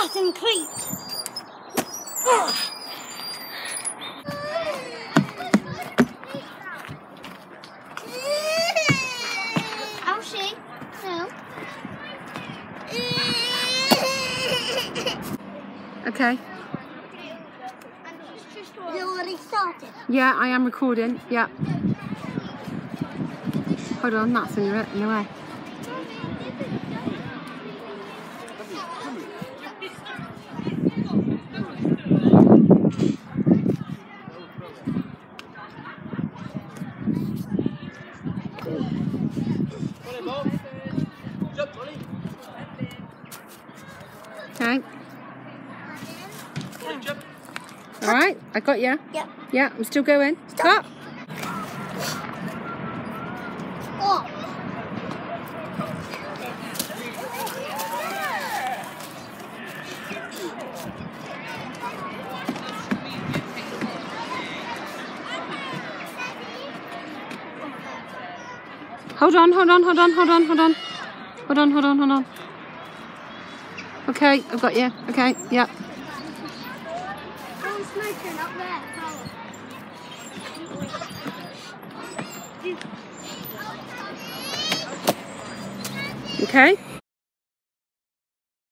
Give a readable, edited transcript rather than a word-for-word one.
nice and clean. Oh, she? No. Okay. Has it already started? Yeah, I am recording. Yeah. Hold on, that's in the way. Okay. All right, I got you. Yep. Yeah, I'm still going. Stop. Oh. Hold on. Hold on. Okay, I've got you. Okay, yeah. Oh, smoking up there. Okay.